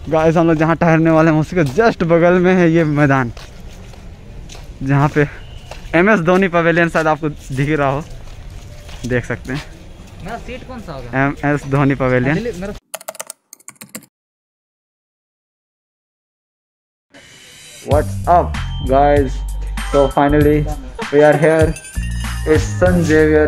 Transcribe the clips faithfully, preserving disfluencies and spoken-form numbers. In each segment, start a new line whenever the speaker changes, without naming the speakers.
Guys हम लोग जहाँ ठहरने वाले हैं उसके जस्ट बगल में है ये मैदान, जहाँ पे एम एस धोनी पवेलियन शायद आपको दिख रहा हो, देख सकते हैं।
मेरा सीट कौन सा होगा?
M S Dhoni pavilion. What's up guys? So finally we are here. It's St. Xavier.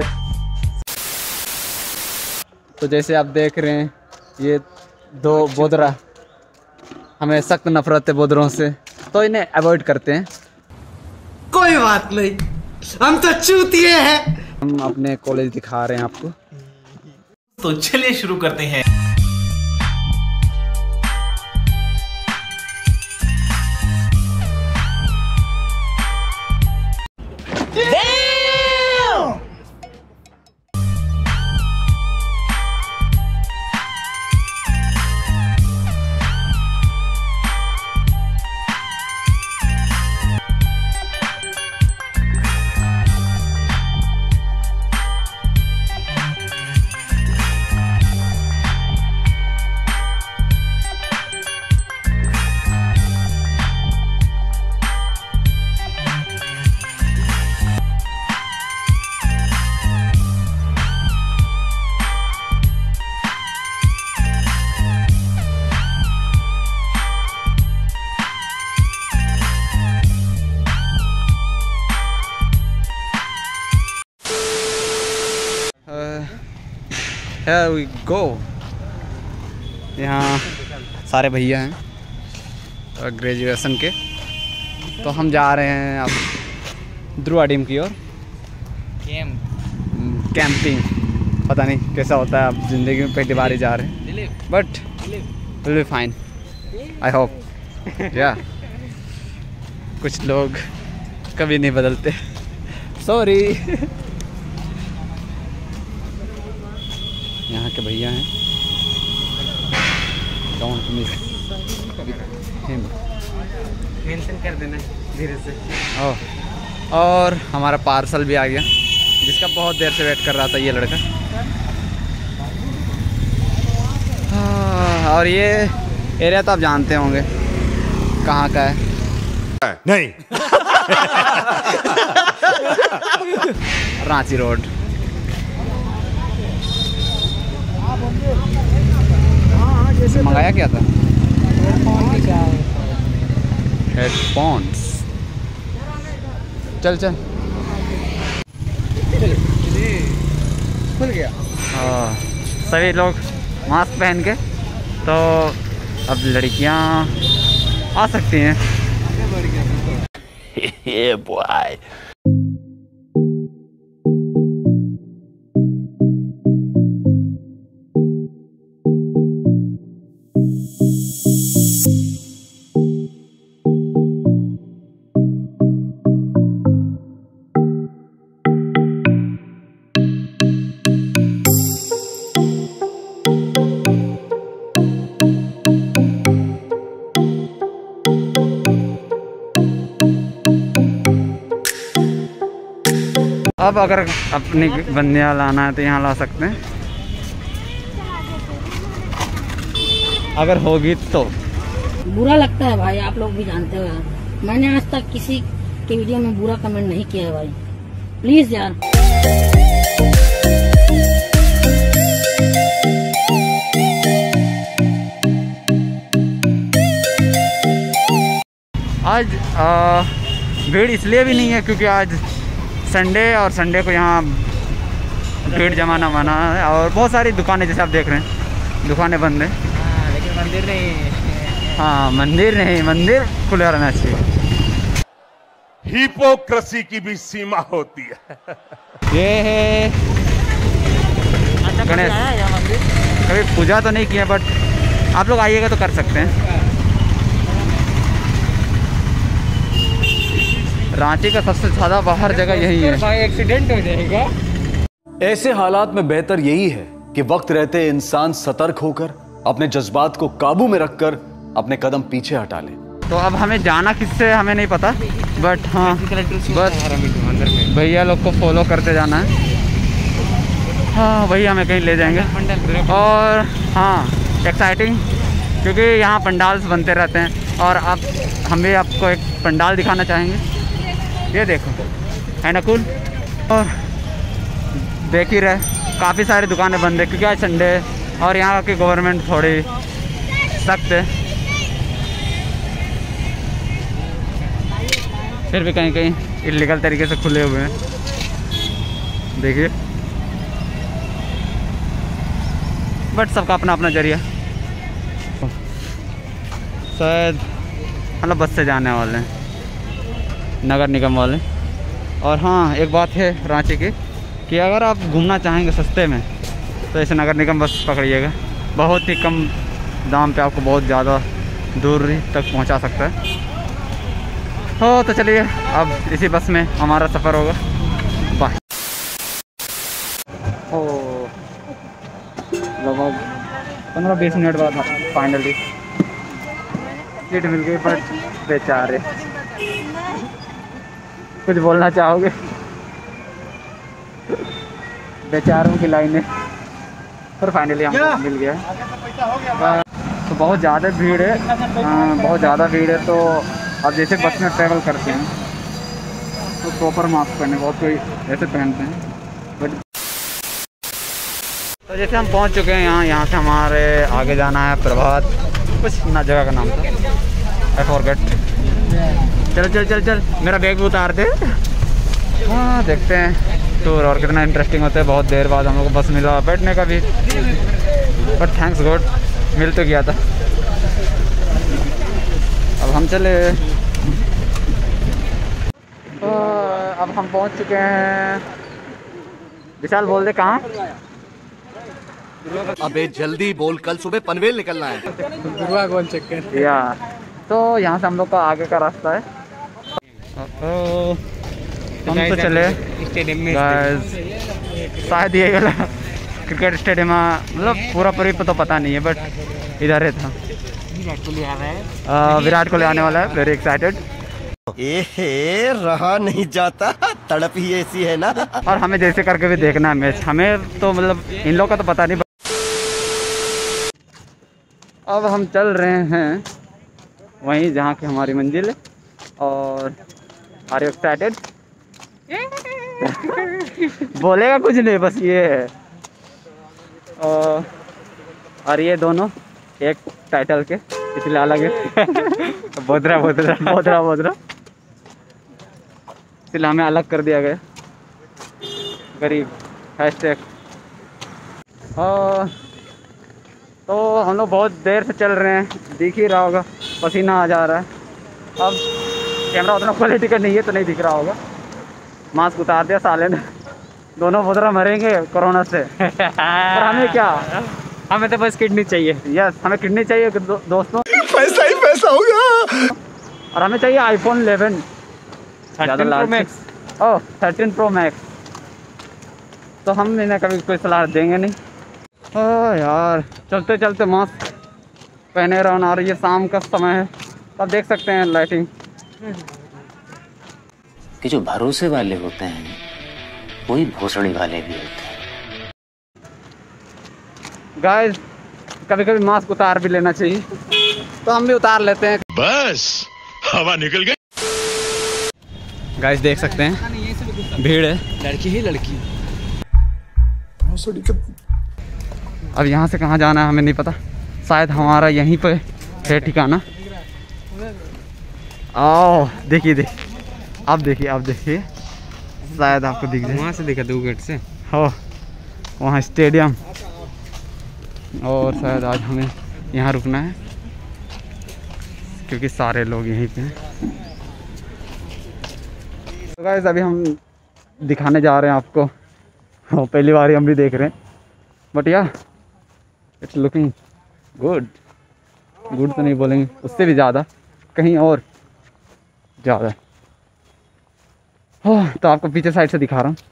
तो जैसे आप देख रहे हैं ये दो बोदरा, हमें सख्त नफरत है बोदरों से, तो इन्हें अवॉइड करते हैं।
कोई बात नहीं, हम तो चूतिए हैं।
हम अपने कॉलेज दिखा रहे हैं आपको,
तो चलिए शुरू करते हैं।
Here we go। यहाँ सारे भैया हैं ग्रेजुएशन के, तो हम जा रहे हैं अब ध्रुवा डैम की ओर। कैंप कैंपिंग पता नहीं कैसा होता है, अब ज़िंदगी में पहली बार ही जा रहे हैं, but will be fine I hope. या कुछ लोग कभी नहीं बदलते, सॉरी। यहाँ के भैया हैं, डोंट मिस हिम,
मेंशन कर देना धीरे से।
ओह, और हमारा पार्सल भी आ गया, जिसका बहुत देर से वेट कर रहा था ये लड़का। हाँ, और ये एरिया तो आप जानते होंगे कहाँ का है।
नहीं।
रांची रोड। मंगाया क्या था? हेडफोन्स। चल चल
खुल गया।
हाँ, सभी लोग मास्क पहन के, तो अब लड़कियां आ सकती हैं।
Yeah, boy.
अब अगर अपनी बंदियाँ लाना है तो यहाँ ला सकते हैं, अगर होगी तो।
बुरा लगता है भाई, आप लोग भी जानते हो यार। मैंने आज तक किसी के वीडियो में बुरा कमेंट नहीं किया है भाई, प्लीज यार। आज आ, भीड़ इसलिए भी नहीं है क्योंकि आज संडे, और संडे को यहाँ भीड़ जमाना माना है, और बहुत सारी दुकानें जैसे आप देख रहे हैं दुकानें बंद हैं।
हाँ, लेकिन मंदिर नहीं।
हाँ, मंदिर नहीं, मंदिर खुला रहना चाहिए।
हिपोक्रेसी की भी सीमा होती है।
ये है गणेश, कभी पूजा तो नहीं किया, बट आप लोग आइएगा तो कर सकते हैं। रांची का सबसे ज़्यादा बाहर जगह यही है।
भाई एक्सीडेंट हो जाएगा।
ऐसे हालात में बेहतर यही है कि वक्त रहते इंसान सतर्क होकर अपने जज्बात को काबू में रखकर अपने कदम पीछे हटा ले।
तो अब हमें जाना किससे हमें नहीं पता, बट हाँ बस भैया लोग को फॉलो करते जाना है। हाँ, वही हमें कहीं ले जाएंगे। और हाँ, एक्साइटिंग
क्योंकि यहाँ पंडाल्स बनते रहते हैं। और आप हम भी आपको एक पंडाल दिखाना चाहेंगे। ये देखो, है ना कूल। और देख ही रहे काफ़ी सारी दुकानें बंद है क्योंकि आज संडे है और यहाँ की गवर्नमेंट थोड़ी सख्त है। फिर भी कहीं कहीं इलीगल तरीके से खुले हुए हैं, देखिए। बट सबका अपना अपना जरिया। शायद मतलब बस से जाने वाले हैं, नगर निगम वाले। और हाँ, एक बात है रांची की कि अगर आप घूमना चाहेंगे सस्ते में तो ऐसे नगर निगम बस पकड़िएगा। बहुत ही कम दाम पे आपको बहुत ज़्यादा दूरी तक पहुंचा सकता है। हो तो चलिए, अब इसी बस में हमारा सफ़र होगा। बाय। ओ लगभग पंद्रह बीस मिनट बाद फाइनली सीट मिल गई। बट बेचारे, कुछ बोलना चाहोगे? बेचारों की लाइनें, पर फाइनली हमको मिल गया। तो बहुत ज़्यादा भीड़ है, आ, बहुत ज़्यादा भीड़ है। तो अब जैसे बस में ट्रैवल करते हैं तो प्रॉपर मास्क पहने, बहुत कोई ऐसे पहनते हैं। बट तो जैसे हम पहुंच चुके हैं यहाँ यहाँ से हमारे आगे जाना है प्रभात, कुछ ना जगह का नाम था, आई फॉरगेट। चल चल चल चल मेरा बैग भी उतार दे। हाँ, देखते हैं टूर और कितना इंटरेस्टिंग होता है। बहुत देर बाद हम लोग को बस मिला बैठने का भी, बट थैंक्स गॉड मिल तो गया था। अब हम चले। तो अब हम पहुंच चुके हैं। विशाल बोल दे कहाँ?
अबे जल्दी बोल, कल सुबह पनवेल निकलना है।
गुरुआ गोल चक्कर।
या तो यहाँ से हम लोग का आगे का रास्ता है। तो हम तो चले
स्टेडियम में।
शायद ये वाला क्रिकेट स्टेडियम, मतलब पूरा पूरी तो पता नहीं है, बट इधर है था।
विराट कोहली आ रहा है।
विराट कोहली आने वाला है, वेरी एक्साइटेड।
ए रहा नहीं जाता, तड़प ही ऐसी है ना।
और हमें जैसे करके भी देखना है मैच। हमें तो मतलब इन लोगों का तो पता नहीं। अब हम चल रहे हैं वहीं जहाँ की हमारी मंजिल है। और आर यू एक्साइटेड? बोलेगा कुछ नहीं, बस ये है। और, और ये दोनों एक टाइटल के, इसलिए अलग है। बोधरा बोधरा बोधरा बोधरा इसलिए हमें अलग कर दिया गया। गरीब हैशटैग। और तो हम लोग बहुत देर से चल रहे हैं, दिख ही रहा होगा, पसीना आ जा रहा है। अब कैमरा उतना क्वालिटी का नहीं है तो नहीं दिख रहा होगा। मास्क उतार दिया साले ने। दोनों बोधरा मरेंगे कोरोना से। और हमें क्या,
हमें तो बस किडनी चाहिए।
यस, हमें किडनी चाहिए दो, दोस्तों।
पैसा ही पैसा होगा।
और हमें चाहिए iPhone eleven
thirteen pro max.
Oh thirteen pro max. तो हम इन्हें कभी कोई सलाह देंगे नहीं। ओह यार, चलते चलते मास्क पहने रहो। और ये शाम का समय है, अब देख सकते हैं लाइटिंग।
कि जो भरोसे वाले होते हैं वही भोसड़ी वाले भी होते हैं।
गाइस, कभी कभी मास्क उतार भी लेना चाहिए, तो हम भी उतार लेते हैं।
बस हवा निकल गई।
गाइस देख सकते हैं भीड़ है,
लड़की ही लड़की।
अब यहाँ से कहाँ जाना है हमें नहीं पता। शायद हमारा यहीं पे है ठिकाना। आओ देखिए देखिए, अब देखिए अब देखिए, शायद आपको दिख जाए।
वहाँ से देखा दो गेट से।
हो वहाँ स्टेडियम। और शायद आज हमें यहाँ रुकना है क्योंकि सारे लोग यहीं पे हैं। तो गाइस अभी हम दिखाने जा रहे हैं आपको। हाँ, पहली बार ही हम भी देख रहे हैं, बट या इट्स लुकिंग गुड। गुड तो नहीं बोलेंगे, उससे भी ज़्यादा, कहीं और ज़्यादा। हो तो आपको पीछे साइड से दिखा रहा हूँ।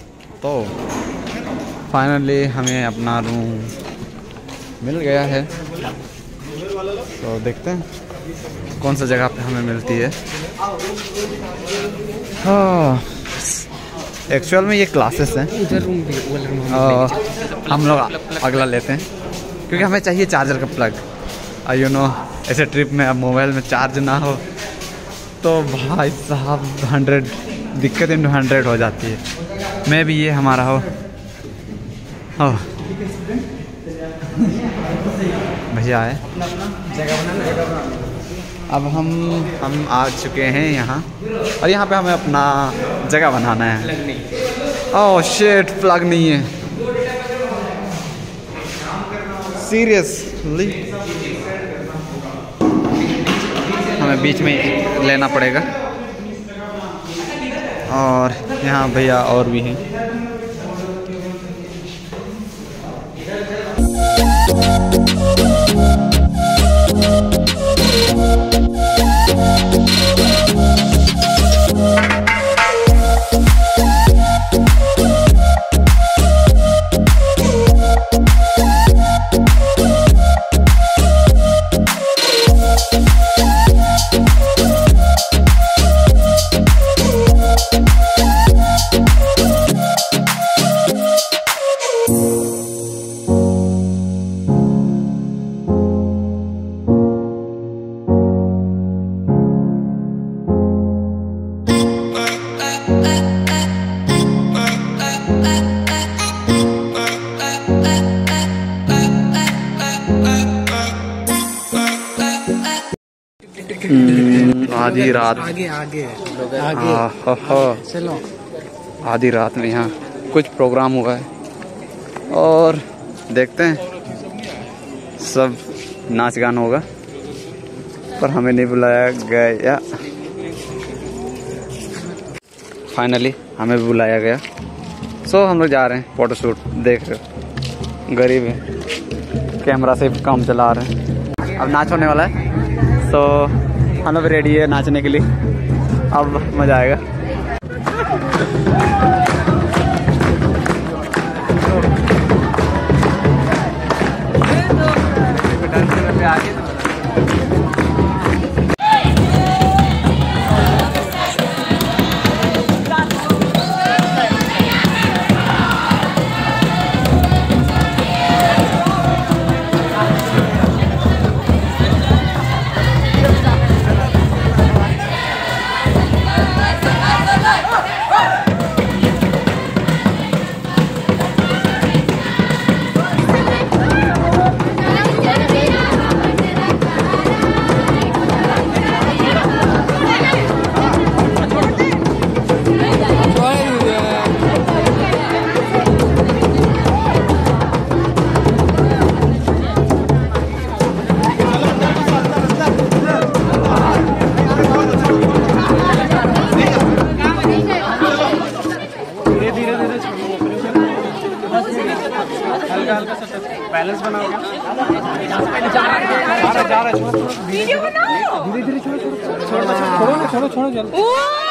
तो फाइनली हमें अपना रूम मिल गया है।
तो देखते हैं कौन सा जगह पे हमें मिलती है। हाँ, एक्चुअल में ये क्लासेस हैं। हम लोग अगला लेते हैं क्योंकि हमें चाहिए चार्जर का प्लग। यू नो ऐसे ट्रिप में अब मोबाइल में चार्ज ना हो तो भाई साहब हंड्रेड दिक्कत इंटू हंड्रेड हो जाती है। मैं भी ये हमारा हो हो भैया है। अब हम हम आ चुके हैं यहाँ और यहाँ पे हमें अपना जगह बनाना है। ओह शिट, प्लग नहीं है सीरियसली। हमें बीच में लेना पड़ेगा। और यहाँ भैया और भी हैं। आधी रात
आगे आगे
आगे
चलो।
आधी रात में यहाँ कुछ प्रोग्राम हुआ है और देखते हैं सब नाच गान होगा, पर हमें नहीं बुलाया गया। फाइनली हमें भी बुलाया गया। सो हम लोग जा रहे हैं फोटो शूट। देख रहे हो गरीब है, कैमरा से काम चला रहे हैं। अब नाच होने वाला है। सो हम लोग रेडी है नाचने के लिए। अब मज़ा आएगा।
बैलेंस बनाओ। जा रहा है, जा रहा है। धीरे धीरे छोड़ो, छोड़ो छोड़ो छोड़ो छोड़ो छोड़ो।